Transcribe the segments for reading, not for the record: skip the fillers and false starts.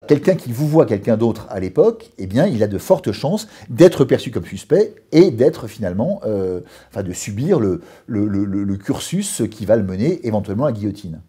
Quelqu'un qui vous voit quelqu'un d'autre à l'époque, eh bien, il a de fortes chances d'être perçu comme suspect et d'être finalement, de subir le cursus qui va le mener éventuellement à la guillotine.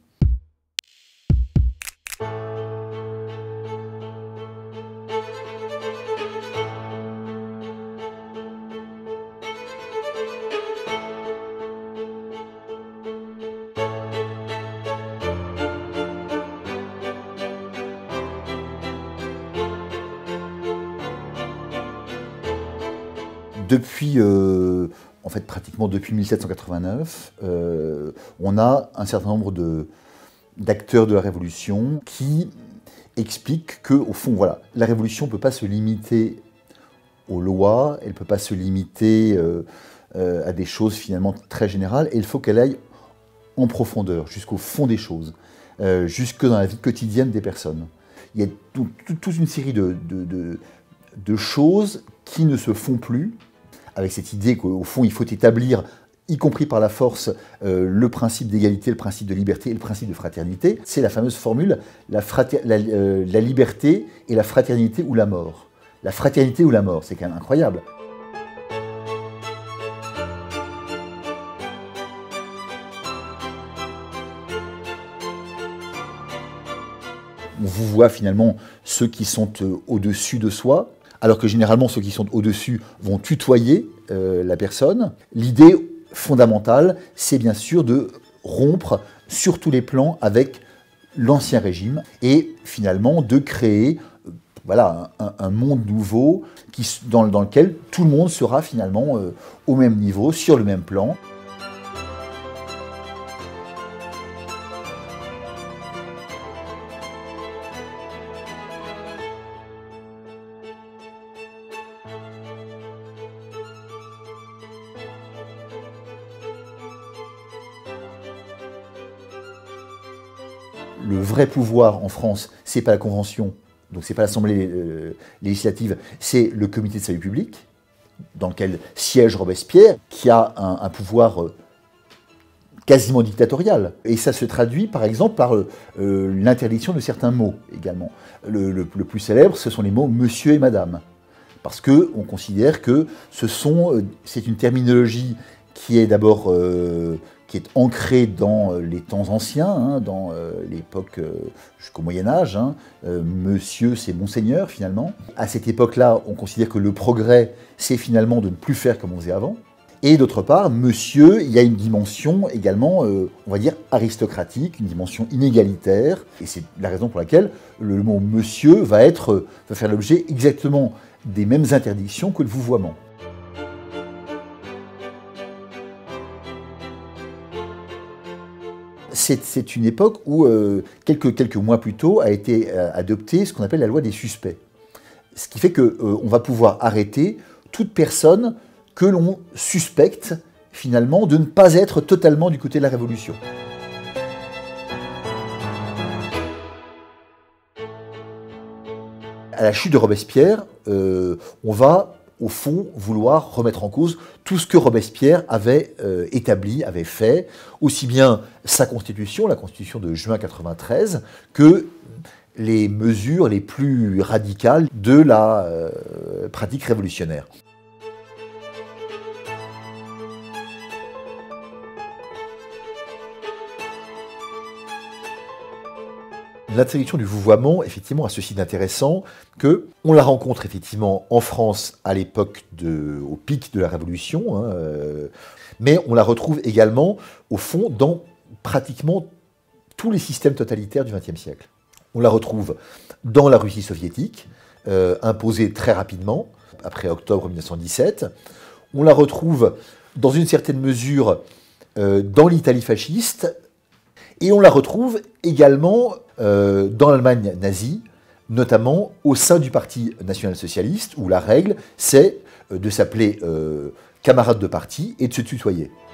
Depuis, pratiquement depuis 1789, on a un certain nombre d'acteurs de la Révolution qui expliquent que, au fond, voilà, la Révolution ne peut pas se limiter aux lois, elle ne peut pas se limiter à des choses finalement très générales, et il faut qu'elle aille en profondeur, jusqu'au fond des choses, jusque dans la vie quotidienne des personnes. Il y a toute une série de choses qui ne se font plus, avec cette idée qu'au fond, il faut établir, y compris par la force, le principe d'égalité, le principe de liberté et le principe de fraternité. C'est la fameuse formule, la liberté et la fraternité ou la mort. La fraternité ou la mort, c'est quand même incroyable. On vous voit finalement ceux qui sont au-dessus de soi, alors que généralement ceux qui sont au-dessus vont tutoyer la personne. L'idée fondamentale, c'est bien sûr de rompre sur tous les plans avec l'ancien régime et finalement de créer un monde nouveau dans lequel tout le monde sera finalement au même niveau, sur le même plan. Le vrai pouvoir en France, c'est pas la Convention, donc c'est pas l'Assemblée législative, c'est le Comité de salut public, dans lequel siège Robespierre, qui a un pouvoir quasiment dictatorial. Et ça se traduit par exemple par l'interdiction de certains mots également. Le plus célèbre, ce sont les mots monsieur et madame, parce qu'on considère que c'est une terminologie qui est d'abord qui est ancré dans les temps anciens, dans l'époque jusqu'au Moyen-Âge. Monsieur, c'est Monseigneur, finalement. À cette époque-là, on considère que le progrès, c'est finalement de ne plus faire comme on faisait avant. Et d'autre part, monsieur, il y a une dimension également, on va dire, aristocratique, une dimension inégalitaire. Et c'est la raison pour laquelle le mot monsieur va faire l'objet exactement des mêmes interdictions que le vouvoiement. C'est une époque où, quelques mois plus tôt, a été adoptée ce qu'on appelle la loi des suspects. Ce qui fait qu'on va pouvoir arrêter toute personne que l'on suspecte, finalement, de ne pas être totalement du côté de la Révolution. À la chute de Robespierre, on va, au fond, vouloir remettre en cause tout ce que Robespierre avait établi, avait fait, aussi bien sa constitution, la constitution de juin 93, que les mesures les plus radicales de la pratique révolutionnaire. L'interdiction du vouvoiement, effectivement, a ceci d'intéressant qu'on la rencontre effectivement en France à l'époque au pic de la Révolution, mais on la retrouve également, au fond, dans pratiquement tous les systèmes totalitaires du XXe siècle. On la retrouve dans la Russie soviétique, imposée très rapidement, après octobre 1917. On la retrouve, dans une certaine mesure, dans l'Italie fasciste, et on la retrouve également dans l'Allemagne nazie, notamment au sein du Parti national-socialiste, où la règle, c'est de s'appeler camarade de parti et de se tutoyer.